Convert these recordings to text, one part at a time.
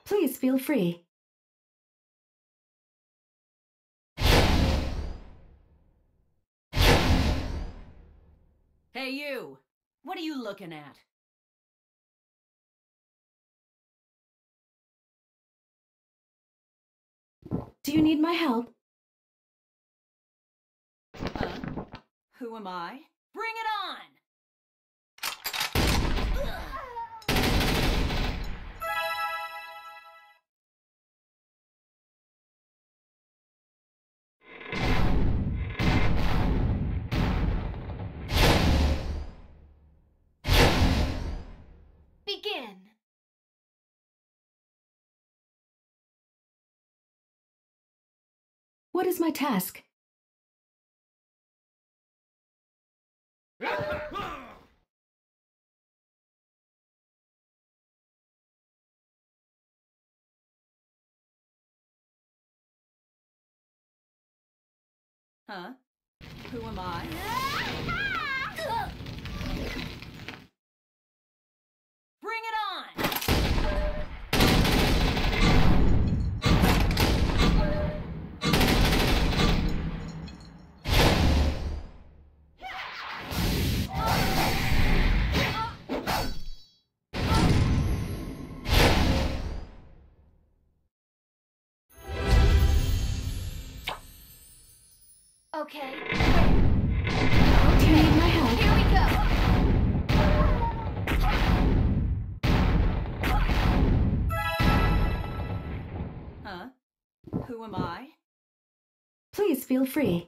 Please feel free. Hey, you! What are you looking at? Do you need my help? Huh? Who am I? Bring it on! Begin. What is my task? Huh? Who am I? Bring it on! Okay. Do you need my help? Here we go. Huh? Who am I? Please feel free.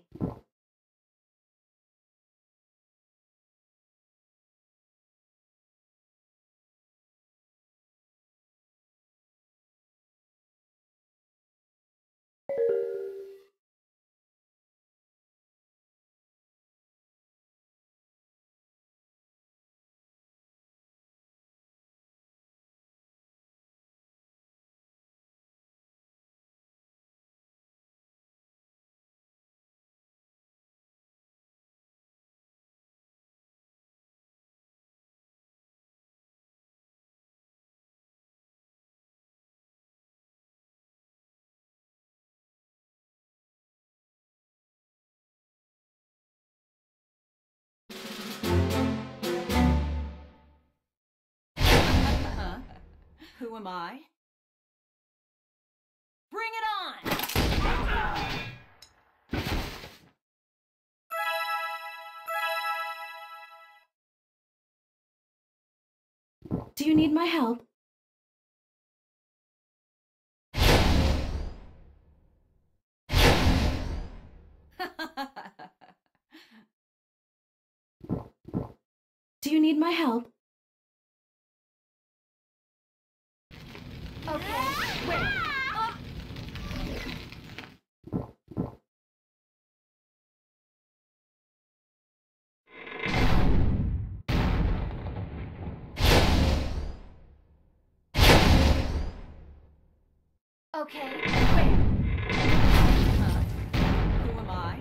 Huh? Who am I? Bring it on! Do you need my help? Do you need my help? Okay. Where? Okay. Where? Huh? Who am I?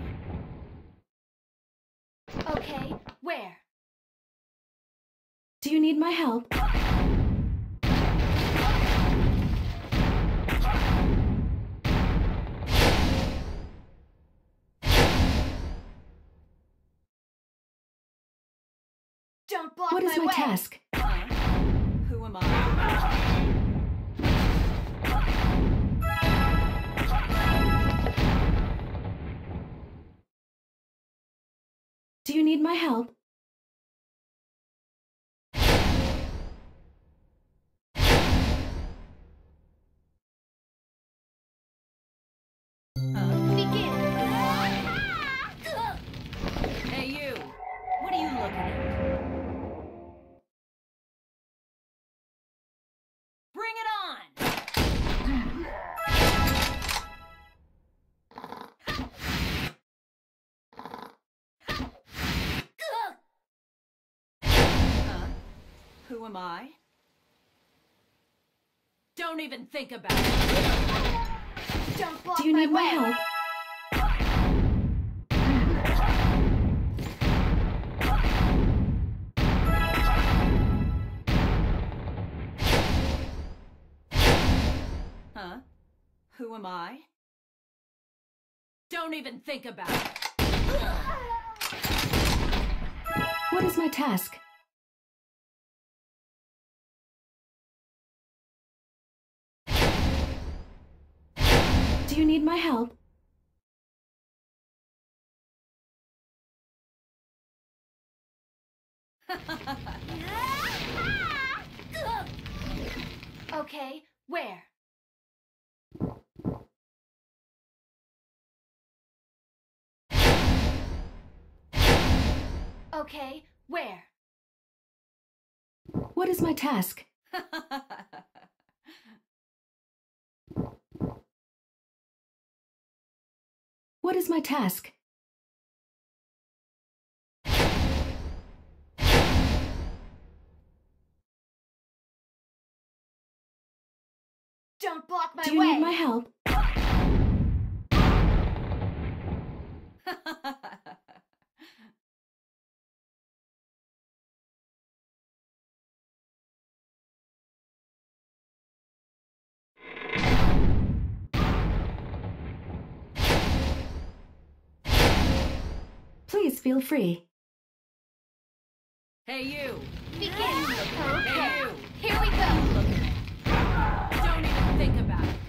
Okay. Where? Do you need my help? Don't block What is my way. task? Huh? Who am I? Do you need my help? Huh? Begin. Hey, you! What are you looking at? Bring it on! Huh? Who am I? Don't even think about it! Don't block Do you need my way. help? Huh? Who am I? Don't even think about it. What is my task? Do you need my help? Okay, where? Okay, where? What is my task? What is my task? Don't block my Do you way. need my help? Please feel free. Hey, you! Begin. Hey, Okay. you! Here we go. Look at me. Don't even think about it.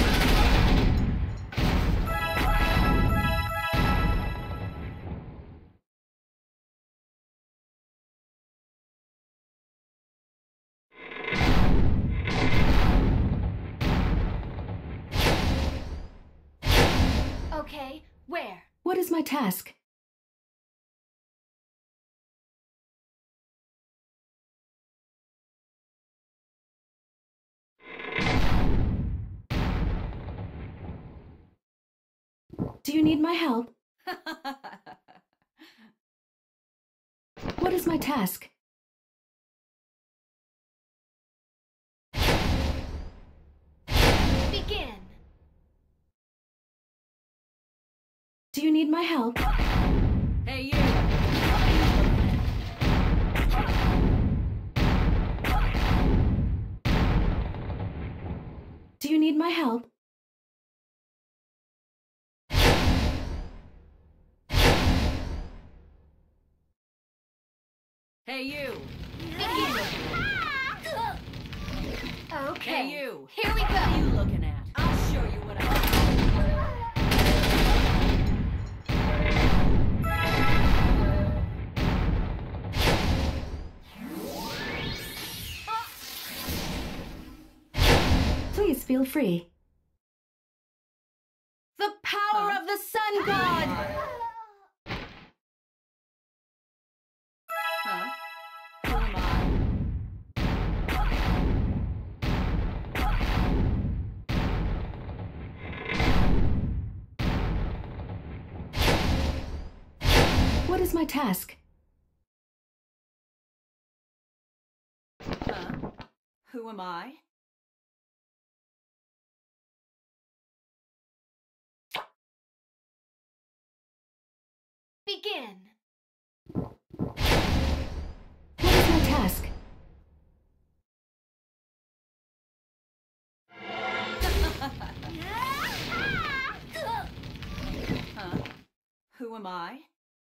Okay, where? What is my task? Do you need my help? What is my task? Begin. Do you need my help? Hey, you! Do you need my help? Hey, you! Begin. Okay. Hey, you! Here we What are go. you looking at? I'll show you what I Please feel free. The power Huh? of the sun god. Huh? Who am I? What is my task? Huh? Who am I? Begin. What is my task? Huh? Who am I?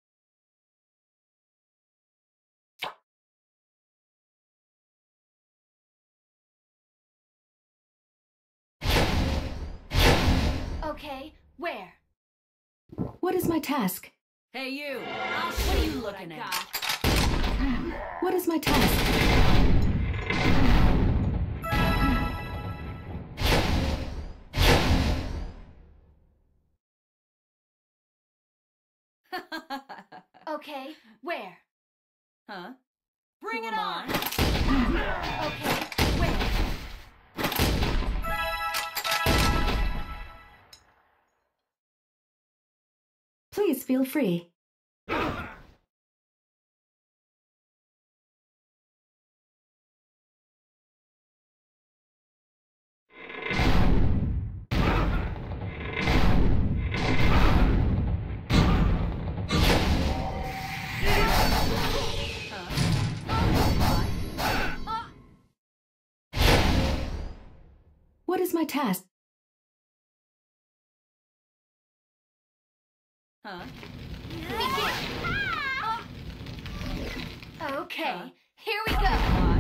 Okay, where? What is my task? Hey, you! I'll show you what I got. What is my task? Okay, where? Huh? Bring Who it am on! Okay, where? Please feel free. What is my task? Huh? Begin. Okay, Huh? here we go.